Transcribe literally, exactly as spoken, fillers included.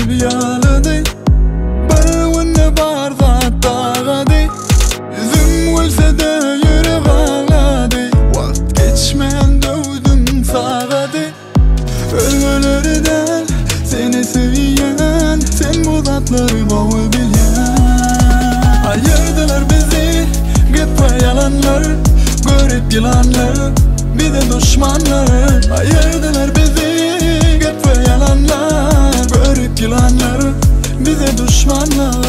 gül yağladı. Barvını barda dağladı. Yüzüm gülse de yürek ağladı. Vakt geçmeyen dövdüm sağladı. Ölmelerden seni seviyen, sen bu tatları bağı bilen. Ayırdılar bizi gıp yalanlar, görüp yılanlar, bir de düşmanlar. Ayırdılar bizi gıp yalanlar, görüp yılanlar, bir de düşmanlar.